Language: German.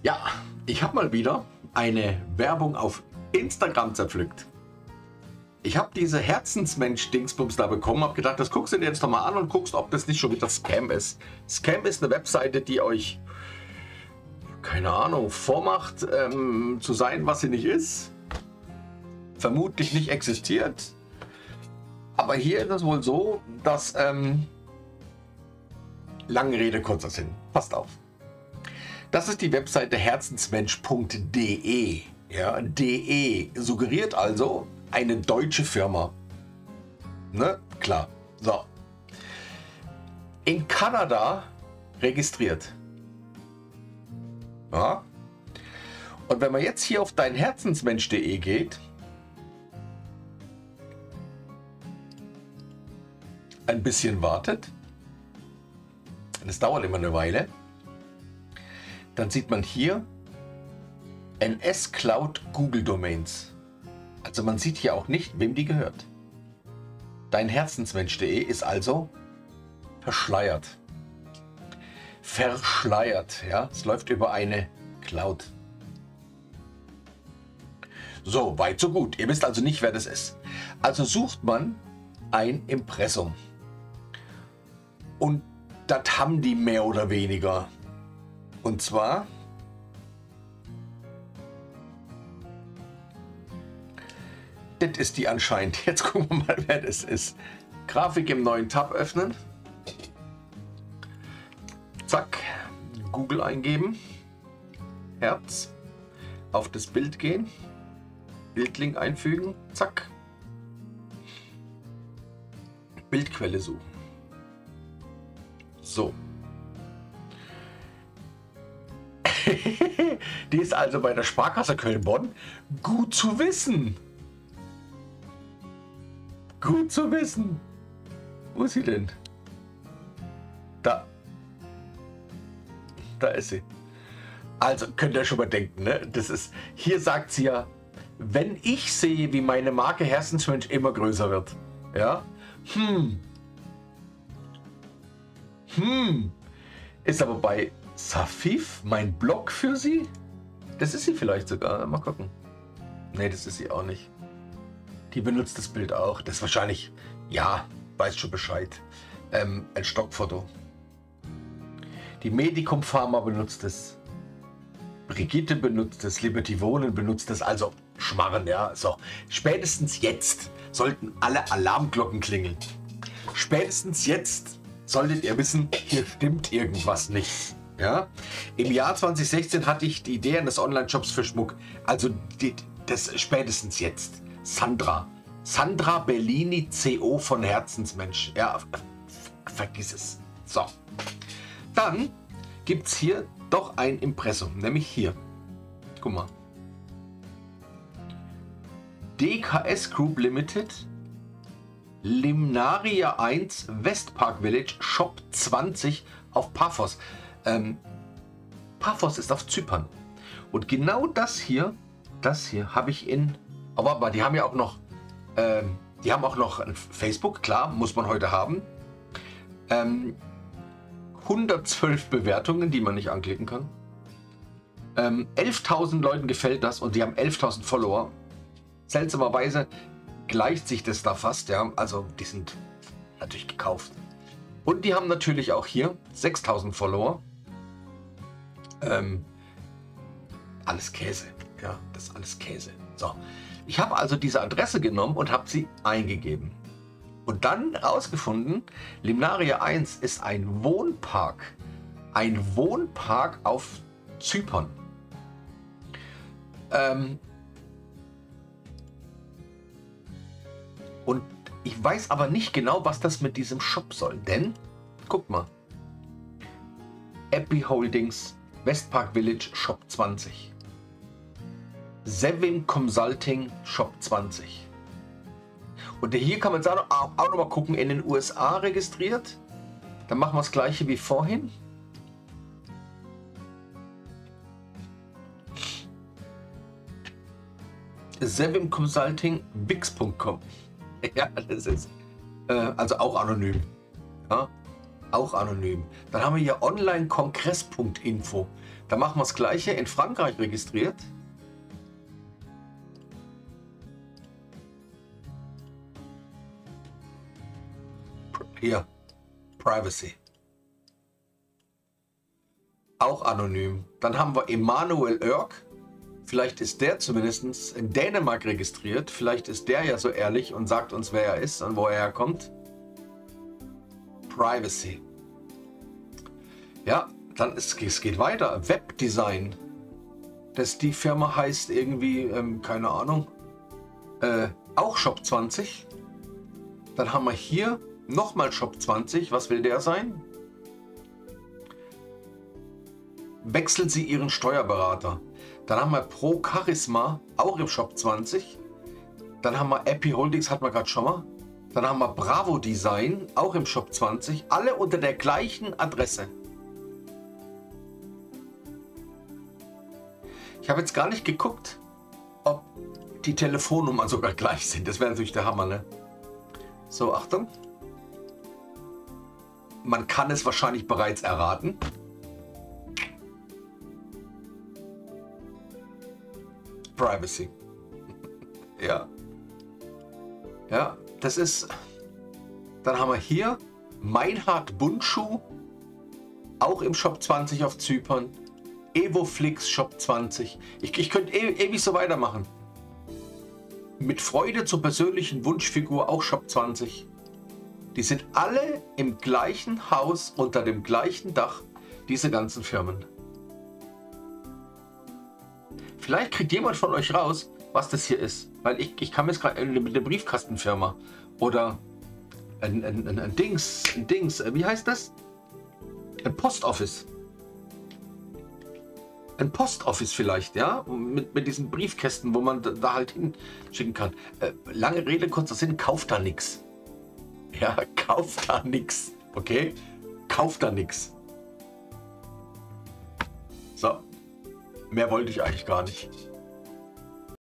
Ja, ich habe mal wieder eine Werbung auf Instagram zerpflückt. Ich habe diese Herzensmensch-Dingsbums da bekommen, habe gedacht, das guckst du dir jetzt doch mal an und guckst, ob das nicht schon wieder Scam ist. Scam ist eine Webseite, die euch, keine Ahnung, vormacht, zu sein, was sie nicht ist. Vermutlich nicht existiert. Aber hier ist es wohl so, dass, lange Rede, kurzer Sinn. Passt auf. Das ist die Webseite herzensmensch.de. Ja, de suggeriert also eine deutsche Firma. Ne? Klar. So. In Kanada registriert. Ja. Und wenn man jetzt hier auf deinherzensmensch.de geht, ein bisschen wartet, das dauert immer eine Weile, dann sieht man hier NS Cloud Google Domains. Also man sieht hier auch nicht, wem die gehört. Deinherzensmensch.de ist also verschleiert. Verschleiert, ja. Es läuft über eine Cloud. So, weit so gut. Ihr wisst also nicht, wer das ist. Also sucht man ein Impressum. Und das haben die mehr oder weniger. Und zwar das ist die anscheinend. Jetzt gucken wir mal, wer das ist. Grafik im neuen Tab öffnen. Zack. Google eingeben. Herz. Auf das Bild gehen. Bildlink einfügen. Zack. Bildquelle suchen. So. Die ist also bei der Sparkasse Köln-Bonn. Gut zu wissen. Gut zu wissen. Wo ist sie denn? Da. Da ist sie. Also könnt ihr schon mal denken, ne? Das ist, hier sagt sie ja, wenn ich sehe, wie meine Marke Herzensmensch immer größer wird. Ja. Ist aber bei Safif mein Blog für sie? Das ist sie vielleicht sogar. Mal gucken. Ne, das ist sie auch nicht. Die benutzt das Bild auch. Das ist wahrscheinlich, ja, weiß schon Bescheid. Ein Stockfoto. Die Medicum Pharma benutzt es. Brigitte benutzt es. Liberty Wohnen benutzt es. Also Schmarren, ja. So, spätestens jetzt sollten alle Alarmglocken klingeln. Spätestens jetzt solltet ihr wissen, hier stimmt irgendwas nicht. Ja? Im Jahr 2016 hatte ich die Idee eines Online-Shops für Schmuck. Also das spätestens jetzt. Sandra Bellini CO von Herzensmensch. Ja, vergiss es. So. Dann gibt es hier doch ein Impressum, nämlich hier. Guck mal. DKS Group Limited, Limnaria 1, Westpark Village, Shop 20 auf Paphos. Paphos ist auf Zypern. Und genau das hier habe ich in... Aber die haben ja auch noch, die haben auch noch ein Facebook, klar, muss man heute haben. 112 Bewertungen, die man nicht anklicken kann. 11.000 Leuten gefällt das und die haben 11.000 Follower. Seltsamerweise gleicht sich das da fast, ja. Also die sind natürlich gekauft. Und die haben natürlich auch hier 6.000 Follower. Alles Käse, ja, das ist alles Käse. So. Ich habe also diese Adresse genommen und habe sie eingegeben. Und dann herausgefunden, Limnaria 1 ist ein Wohnpark. Ein Wohnpark auf Zypern. Und ich weiß aber nicht genau, was das mit diesem Shop soll. Denn, guck mal. Epi Holdings, Westpark Village, Shop 20. Sevim Consulting, Shop 20. Und hier kann man sagen, auch noch mal gucken, in den USA registriert. Dann machen wir das gleiche wie vorhin. Sevim Consulting, Wix.com. Ja, das ist also auch anonym. Ja, Auch anonym. Dann haben wir hier onlinekongress.info. Da machen wir das gleiche, in Frankreich registriert. Hier, Privacy. Auch anonym. Dann haben wir Emanuel Örk. Vielleicht ist der zumindest in Dänemark registriert. Vielleicht ist der ja so ehrlich und sagt uns, wer er ist und wo er herkommt. Privacy. Ja, dann es geht weiter. Webdesign. Die Firma heißt irgendwie, keine Ahnung, auch Shop 20. Dann haben wir hier nochmal Shop 20. Was will der sein? Wechseln Sie Ihren Steuerberater. Dann haben wir Pro Charisma, auch im Shop 20. Dann haben wir Epi Holdings, hatten wir gerade schon mal. Dann haben wir Bravo Design, auch im Shop 20. Alle unter der gleichen Adresse. Ich habe jetzt gar nicht geguckt, ob die Telefonnummern sogar gleich sind. Das wäre natürlich der Hammer, ne? So, Achtung. Man kann es wahrscheinlich bereits erraten. Privacy. Ja. Ja, das ist... Dann haben wir hier Meinhard Bundschuh, auch im Shop 20 auf Zypern. Evoflix Shop 20. Ich könnte ewig so weitermachen. Mit Freude zur persönlichen Wunschfigur, auch Shop 20. Die sind alle im gleichen Haus, unter dem gleichen Dach, diese ganzen Firmen. Vielleicht kriegt jemand von euch raus, was das hier ist. Weil ich kam jetzt gerade mit einer Briefkastenfirma. Oder ein Dings, wie heißt das? Ein Postoffice. Ein Postoffice vielleicht, ja? Mit diesen Briefkästen, wo man da halt hinschicken kann. Lange Rede, kurzer Sinn, kauft da nichts. Ja, kauft da nichts. Okay? Kauft da nichts. So. Mehr wollte ich eigentlich gar nicht.